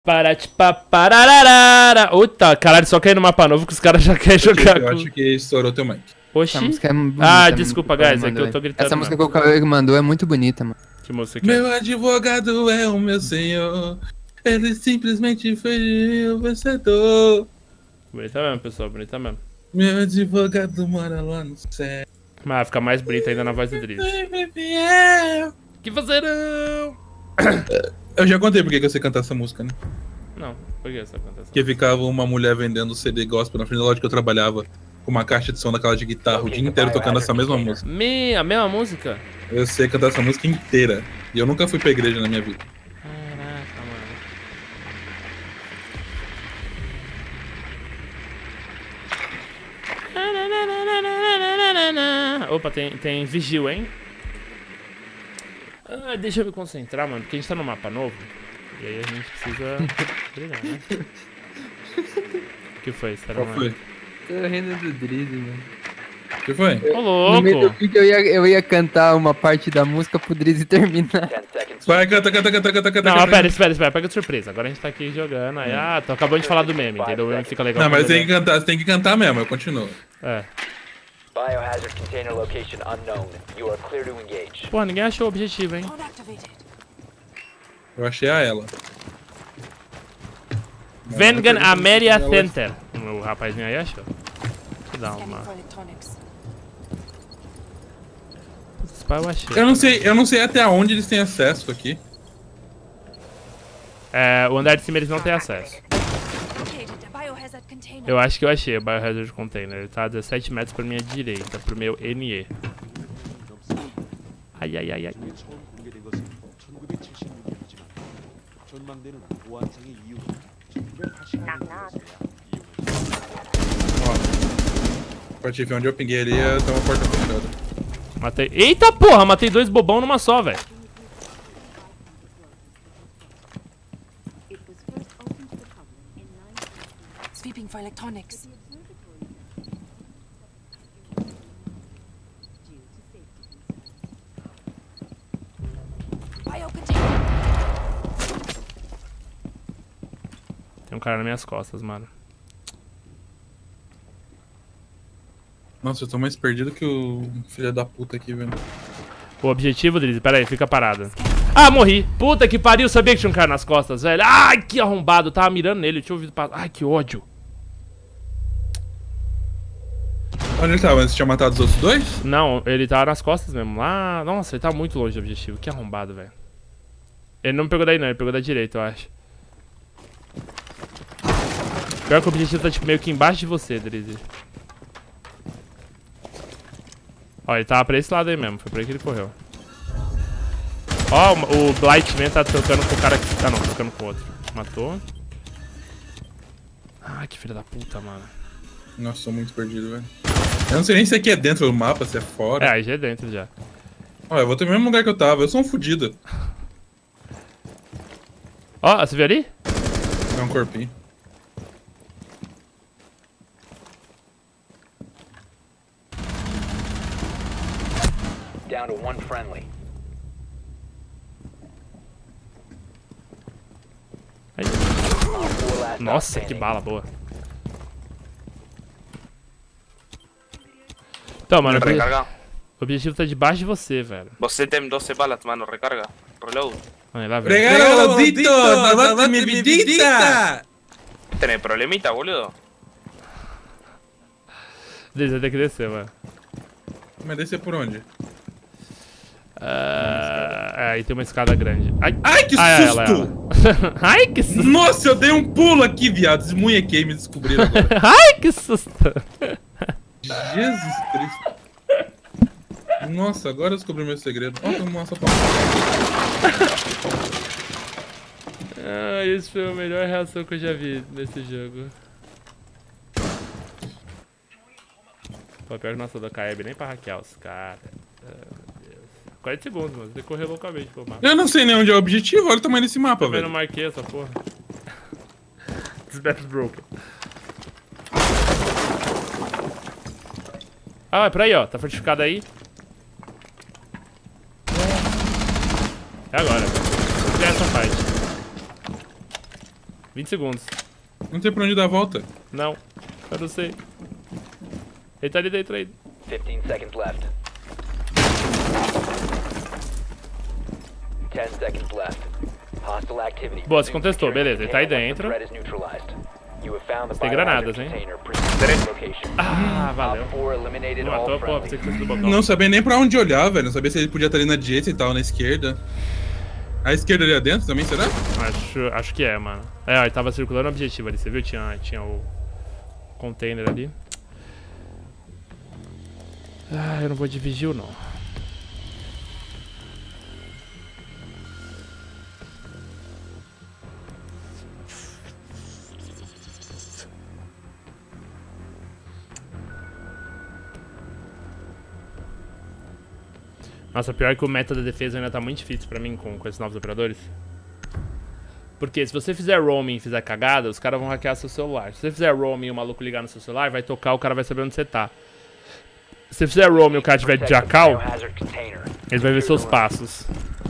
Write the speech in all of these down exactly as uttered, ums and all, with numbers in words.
Parararara. Puta, caralho, só cair no mapa novo que os caras já querem jogar Eu com... acho que estourou teu mic. Oxi. Essa música é bonita, Ah, é desculpa, muito guys, boa, é que eu tô gritando. Essa música mesmo. que o Cauê mandou é muito bonita, mano. Que música que é? Meu advogado é o meu senhor. Ele simplesmente foi o vencedor. Bonita mesmo, pessoal, bonita mesmo. Meu advogado mora lá no céu. Mas fica mais bonita ainda na voz do Driz. Que fazerão? Eu já contei porque que eu sei cantar essa música, né? Não, por que essa cantação? Porque ficava uma mulher vendendo C D gospel na frente da loja que eu trabalhava, com uma caixa de som daquela de guitarra, o dia inteiro tocando essa mesma música. Me... A mesma música? Eu sei cantar essa música inteira. E eu nunca fui pra igreja na minha vida. Caraca, mano. Opa, tem, tem vigil, hein? Ah, deixa eu me concentrar, mano, porque a gente tá no mapa novo. E aí a gente precisa brilhar, né? O que foi? Será Qual foi? Tô rindo do Drizzy, mano. O que foi? Ô, No meio do louco! vídeo eu ia, eu ia cantar uma parte da música pro Drizzy terminar. Vai, canta, canta, canta, canta, canta. Não, canta. pera, espera, espera, pega de surpresa. Agora a gente tá aqui jogando, aí, ah, tô acabando de falar do meme, entendeu? O meme fica legal. Não, mas quando tem eu- que cantar, você tem que cantar mesmo, eu continuo. É. Biohazard container location unknown. You are clear to engage. Pô, ninguém achou o objetivo, hein? Eu achei a ela. Vengan Ameria Ela- Center. O rapazinho aí achou. Deixa eu dar uma. Putz, pá, eu achei. Eu não sei, eu não sei até onde eles têm acesso aqui. É, o andar de cima eles não têm acesso. Eu acho que eu achei o Biohazard Container. Ele tá a dezessete metros pra minha direita, pro meu N E. Ai, ai, ai, ai. Ó. Patife, onde eu pinguei ali, tem uma porta fechada. Matei. Eita porra, matei dois bobão numa só, velho. Sweeping for electronics. Biocontainer. Tem um cara nas minhas costas, mano. Nossa, eu tô mais perdido que o filho da puta aqui, velho. O objetivo, Drizzy, pera aí, fica parado. Ah, morri. Puta que pariu, sabia que tinha um cara nas costas, velho. Ai, que arrombado. Eu tava mirando nele, eu tinha ouvido passar. Ai, que ódio. Onde ele tava? Você tinha matado os outros dois? Não, ele tava nas costas mesmo. Lá, nossa, ele tá muito longe do objetivo. Que arrombado, velho. Ele não me pegou daí não, ele pegou da direita, eu acho. Pior que o objetivo tá tipo meio que embaixo de você, Drizzy. Ó, ele tava pra esse lado aí mesmo, foi por aí que ele correu. Ó, o, o Blightman tá trocando com o cara que... Ah não, trocando com o outro. Matou. Ah, que filha da puta, mano. Nossa, tô muito perdido, velho. Eu não sei nem se aqui é dentro do mapa, se é fora. É, aí já é dentro já. Ó, eu vou ter o mesmo lugar que eu tava, eu sou um fudido. Ó, você viu ali? É um corpinho. Down to one friendly. Aí. Four last Nossa, que standing. bala boa. Então, mano, o obje- Recarga. o objetivo tá debaixo de você, velho. Você tem doze balas, mano. Recarga. Reload. Olha lá, velho. Regalo, Dito! Salvate minha vidita! Tenés problemita, boludo. Deixa eu ter que descer, mano. Mas descer por onde? Ah, é, aí tem uma escada grande. Ai, Ai, que ah, é ela, é susto! ela. Ai, que susto! Nossa, eu dei um pulo aqui, viado. Desmunhequei, me descobriram agora. Ai, que susto! Jesus Cristo. Nossa, agora eu descobri meu segredo. Ó, tem uma sopa. Ah, isso foi a melhor reação que eu já vi nesse jogo. Pô, pior que nossa do Kaeb nem pra hackear os caras. Ah, meu Deus. quarenta segundos, mano. Você correu loucamente pelo mapa. Eu não sei nem onde é o objetivo, olha o tamanho desse mapa, Eu não velho. marquei essa porra. This map is broken. Ah, é por aí, ó. Tá fortificado aí. É agora. Vou criar essa parte. vinte segundos. Não tem pra onde dar a volta. Não, eu não sei. Ele tá ali dentro aí. fifteen seconds left. ten seconds left. Hostile activity. Boa, se contestou, beleza, ele tá aí dentro. Threat is neutralized. You have found the Tem granadas, biohazard hein? container. Proceed to location. Ah, valeu. Op four eliminated Não all matou, pô, você friendlies. que fez do botão. Não sabia nem pra onde olhar, velho. Não sabia se ele podia estar ali na direita e tal, na esquerda. A esquerda ali adentro também, será? Acho, acho que é, mano. É, ó, ele tava circulando o objetivo ali, você viu? Tinha, tinha o container ali. Ah, eu não vou de vigil, não. Nossa, pior que o meta da defesa ainda tá muito difícil pra mim com, com esses novos operadores. Porque se você fizer roaming e fizer cagada, os caras vão hackear seu celular. Se você fizer roaming e o maluco ligar no seu celular, vai tocar, o cara vai saber onde você tá. Se você fizer roaming e o cara tiver de jacal, Biohazard container. ele vai ver seus passos.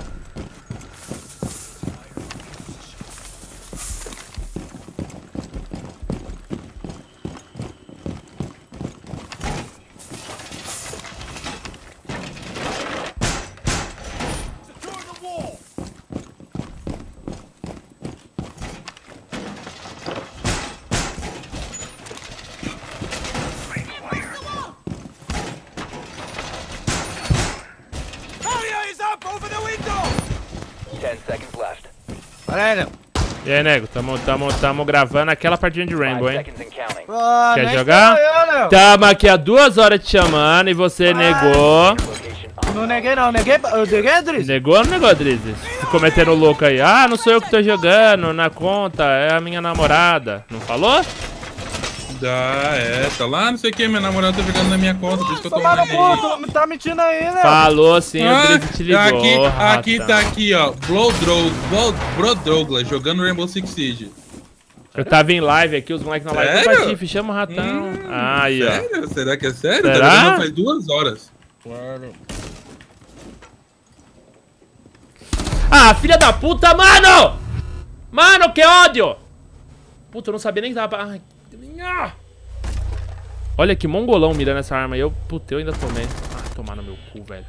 ten seconds left. Olha aí, nego. E aí, nego, tamo, tamo, tamo gravando aquela partidinha de Rainbow, Five hein? seconds and counting. Ah, Quer nem jogar? sou eu, nego. Tamo aqui há duas horas te chamando e você negou. Location on. Não neguei, não. Neguei, eu neguei, Andres? Negou ou não negou, Drizzy? Ficou metendo louco aí. Ah, não sou eu que tô jogando na conta, é a minha namorada. Não falou? Dá, é, tá lá, não sei o que, minha namorada tá jogando na minha conta, por isso que eu tô Tomar no online cu, aí. tu tá mentindo aí, né? Falou sim, o Ah, Drizzy te ligou. aqui, aqui ratão. tá aqui, ó, Blow Drog, Blow, Bro Douglas, jogando Rainbow Six Siege. Eu tava em live aqui, os moleques na live. Opa, Sério? Tiff, chama o ratão. Hum, Aí, ó. sério? Será que é sério? Será? Tá jogando faz duas horas. Ah, filha da puta, mano! Mano, que ódio! Puta, eu não sabia nem que tava... Ai, ah. Olha que mongolão mirando essa arma aí. Eu, puta, eu ainda tomei. Ah, tomar no meu cu, velho.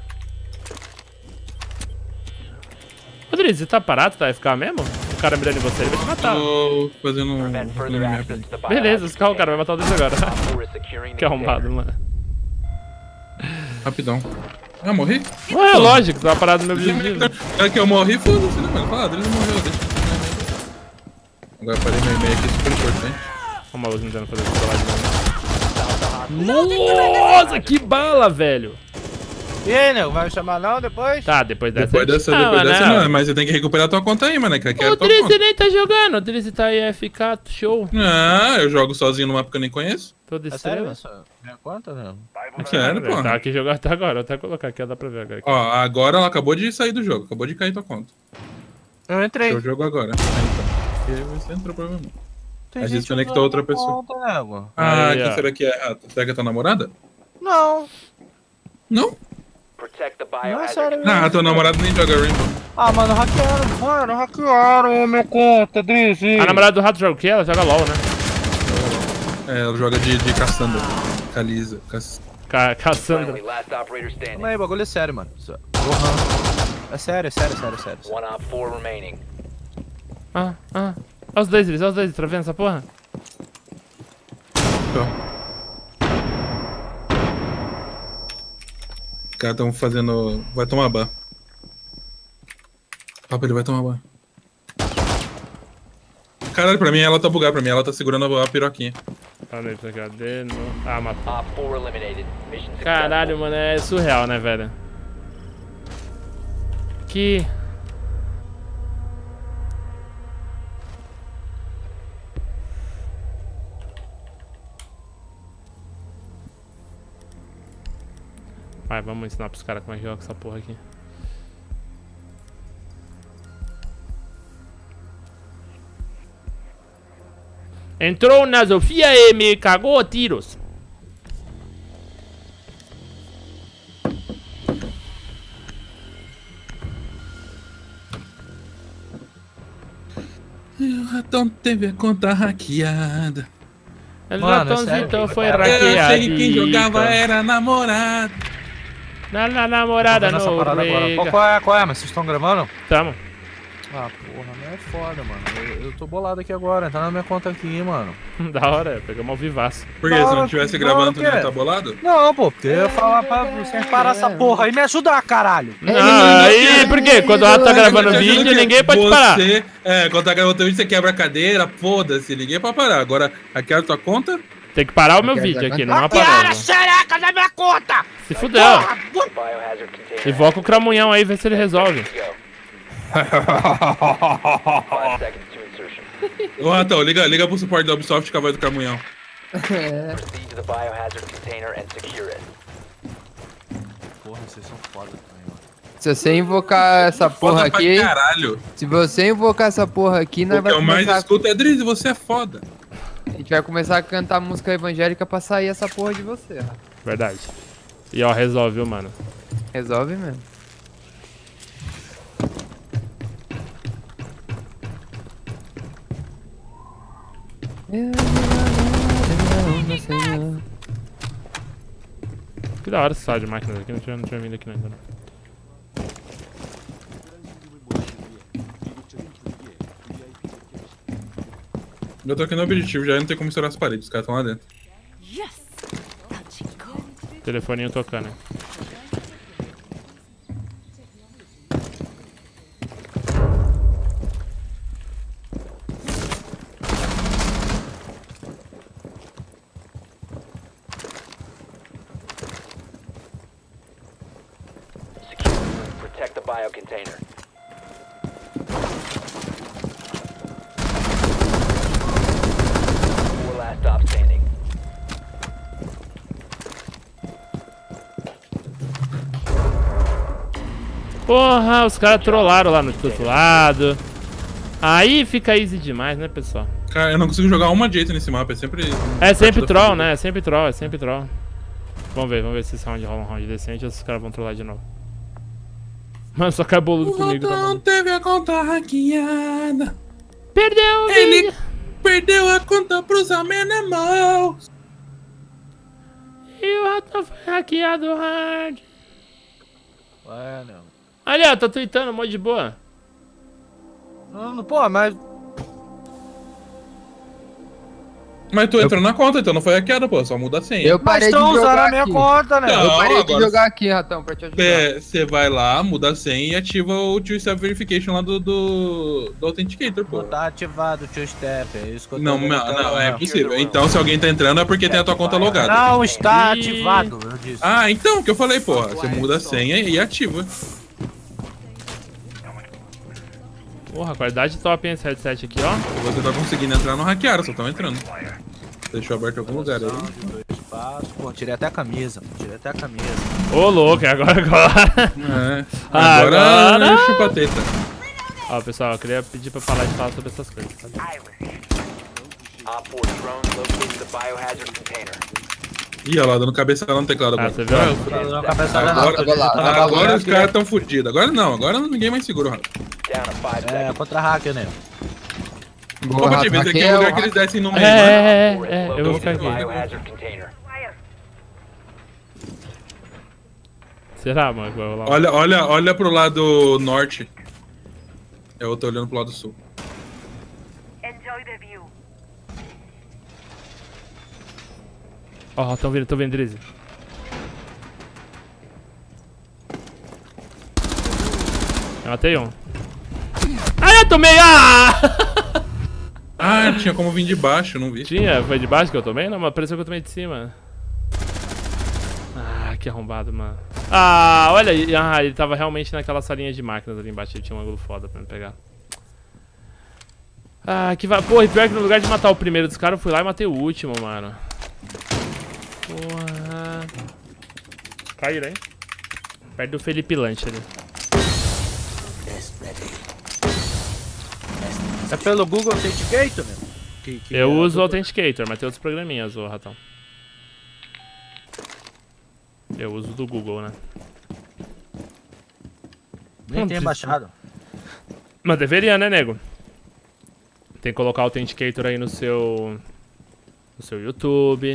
Rodrigo, você tá parado? Tá F K mesmo? O cara mirando em você, ele vai te matar. Tô fazendo um... Prevent further access to the Beleza, esse carro, o cara vai matar o Drizzy agora. Op four is securing the Que arrombado, container. mano. Rapidão. Ah, morri? Ué, lógico, você tava parado no meu objetivo. É que eu morri, foda-se, né, mano? Fala, ah, Driz morreu, deixa eu... Agora parei meu e-mail aqui, super importante. Olha o maluco tentando fazer essa live. Nossa, que bala, velho. E aí, nego? Vai me chamar não depois? Tá, depois dessa... Depois dessa, Ah, depois mano, dessa não. não, mas você tem que recuperar tua conta aí, mano, que eu quero O tua Drizzy conta. nem tá jogando, o Drizzy tá aí F K, show. Ah, eu jogo sozinho no mapa que eu nem conheço. Toda É sério estrela. isso? Minha conta, não? Sério, pô. Tá aqui jogando até agora, vou até colocar aqui, ó, dá pra ver agora. Ó, agora ela acabou de sair do jogo, acabou de cair tua conta. Eu entrei. Eu jogo agora. Aí, então. E aí você entrou provavelmente. Tem A gente gente conectou usando outra minha pessoa. conta, nego. Ah, Aí, quem ó. será que é, Rata? Será que é tua namorada? Não. Não? Protect the Não é biohazard sério container. mesmo. Ah, tua namorada nem joga Rainbow. Ah, mano, hackearam. Mano, hackearam minha conta, Drizzy. A namorada do Rato joga o quê? Ela joga LOL, né? É, ela joga de, de Cassandra. Calisa. Cass... Ca Cassandra. Friendly, last operator standing. Calma aí, bagulho é sério, mano. Isso- Gohan. É sério, é sério, é sério, é sério. One op four remaining. Ah, ah. Olha os dois, eles, olha os dois, tá vendo essa porra? Então. Os caras tão fazendo... Vai tomar ban. Papo, ele vai tomar ban. Caralho, pra mim ela tá bugada, pra mim ela tá segurando a piroquinha. Olha aí, cadê? No... Ah, matou. Op four eliminated. Mission successful. Caralho, mano, é surreal, né, velho? Que... Vai, vamos ensinar pros caras como é que joga essa porra aqui. Entrou na Sofia e me cagou a tiros. ratão teve a conta hackeada. O Mano, ratãozinho sério? foi Eu achei hackeado. que quem jogava era namorado. Na, na namorada Tô vendo essa no parada agora. Qual, rega. qual é, qual é? Mas vocês estão gravando? Tamo. Ah, porra, não é foda, mano. Eu, eu tô bolado aqui agora, tá na minha conta aqui, mano. Da hora, pegamos ao vivaço. Por que? Se não tivesse Não, gravando, tu não não quer. tá bolado? Não, pô, porque eu ia falar pra vocês parar essa porra aí, me ajudar, caralho. Não, aí por quê? Quando o rato tá gravando Te ajuda vídeo, que ninguém pode parar. Você, é, quando tá gravando teu vídeo, você quebra a cadeira, foda-se, ninguém pode parar. Agora, hackearam tua conta? Tem que parar o meu Quero vídeo aguentar. aqui, não Hackearam aparece. a xereca da minha conta! Se fudeu. Biohazard container. Invoca o Cramunhão aí, vê se ele resolve. Go. Five seconds to insertion. Ô, Ratão, liga, liga pro suporte da Ubisoft com a voz do Camunhão. Proceed to the biohazard container and secure it. Porra, vocês são foda também, mano. Se você invocar essa porra Foda pra aqui, caralho. se você invocar essa porra aqui, nós O que vai eu mais começar, escuto é Drizzy, você é foda. a gente vai começar a cantar música evangélica pra sair essa porra de você. Ó. Verdade. E ó, resolve, viu, mano? Resolve mesmo. Que da hora essa sala de máquinas aqui, não tinha, não tinha vindo aqui ainda não. Eu tô aqui no objetivo, já não tem como estourar as paredes, os caras estão lá dentro. Yes! Touch and go. Telefoninho tocando, hein? Secure. Protect the bio container. Four last stop standing. Porra, os caras trollaram lá no outro lado. Aí fica easy demais, né, pessoal? Cara, eu não consigo jogar uma direita nesse mapa, é sempre... É sempre partida troll, fodida. né? É sempre troll, é sempre troll. Vamos ver, vamos ver se esse round rola um round decente ou se os caras vão trollar de novo. Mano, só cai boludo O comigo, tá Ratão maluco. teve a conta hackeada. Perdeu o Ele vídeo. perdeu a conta pros amenemãos. E o ratão foi hackeado hard. É, não. Olha, tá tweetando, um monte de boa. Não, não, pô, mas... Mas tu entrou na conta, então não foi hackeada, pô, só muda a senha. Eu Mas parei de estão usando jogar a minha aqui. conta, né? Não. Eu parei de agora- jogar aqui, Ratão, pra te ajudar. Você vai lá, muda a senha e ativa o two-step verification lá do, do, do Authenticator, pô. Não tá ativado o two-step, é isso que eu tô Não, não, verificando. não, é impossível. Então, se alguém tá entrando é porque tem a tua conta logada. Não está Ih. ativado, eu disse. Ah, então, o que eu falei, porra. Você muda a senha e ativa. Porra, qualidade top, hein, esse headset aqui, ó. Você tá conseguindo entrar no hackearam, só tão entrando. Deixou aberto em algum lugar aí. Dois passos. Pô, tirei até a camisa, pô, tirei até a camisa. Ô, louco, é agora, agora. É. Agora, Agora- chupa a teta. Ó, pessoal, eu queria pedir pra falar de falar sobre essas coisas, tá? Op four drones located the biohazard container. Ih, olha lá, dando cabeçada no teclado Ah, agora. você viu? Tá dando uma cabeçada Agora- não, tô agora- digitando agora- Agora os aqui, né? caras tão fudidos. Agora não, agora ninguém mais segura o rato. Down to five É, seconds. contra hacker, né? Boa, Opa, Ratão, Tibi, esse aqui aqui é é o lugar o que eles descem no É, meio, né? é, Four é, é, has eu vou ficar located the aqui. biohazard container. Será, mano, que vai rolar? Olha, olha, olha pro lado norte. Eu tô olhando pro lado sul. Enjoy the view. Ó, tão vendo, tão vendo, Drizzy. Eu matei um. Ah, eu tomei! Ah! Ah, tinha como vir de baixo, não vi. Tinha, foi de baixo que eu tomei? Não, mas pareceu que eu tomei de cima. Ah, que arrombado, mano. Ah, olha aí. Ah, ele tava realmente naquela salinha de máquinas ali embaixo. Ele tinha um ângulo foda pra me pegar. Ah, que vai. Porra, e pior que no lugar de matar o primeiro dos caras, eu fui lá e matei o último, mano. Porra. Caíram, hein? Perto do Felipe Lanche ali. É pelo Google Authenticator, né? Que, que Eu é uso o tudo- Authenticator, mas tem outros programinhas, ô ratão. Eu uso do Google, né? Nem tem baixado. Mas deveria, né, nego? Tem que colocar o Authenticator aí no seu... No seu YouTube.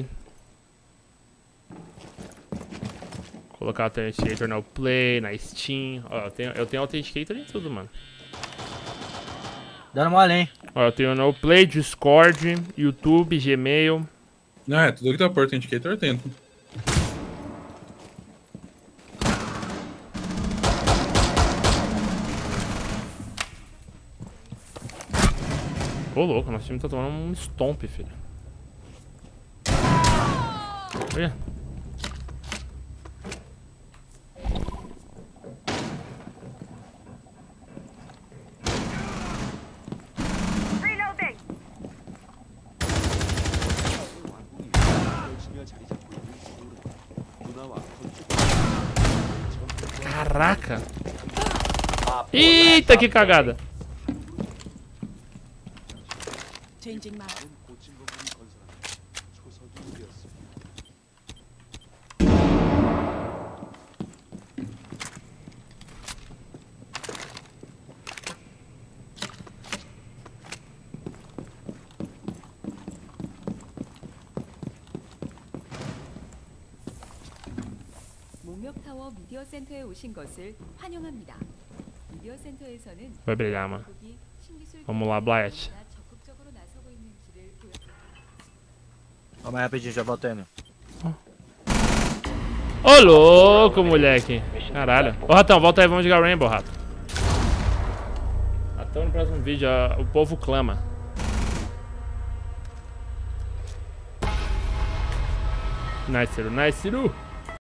Colocar o Authenticator na Play, na Steam. Ó, eu tenho, eu tenho Authenticator em tudo, mano. Dando mole, hein? Ó, eu tenho no Play, Discord, YouTube, Gmail. Não, é, tudo que tá por Authenticator eu tento. Ô, louco, nosso time tá tomando um stomp, filho. Olha. Reloading. Caraca. Eita, que cagada. Changing map. 목욕타워 미디어 센터에 오신 것을 환영합니다. 미디어 센터에서는 Vai brilhar, mano. 고기, 신기술 Vamos lá, Blight. 적극적으로 나서고 있는지를 보여드립니다. Calma aí rapidinho, já voltando. Ô, louco, moleque. Caralho. Ô, Ratão, volta aí, vamos jogar Rainbow, Rato. Até no próximo vídeo, ó, o povo clama. Nice, Ciru. Nice, Ciru.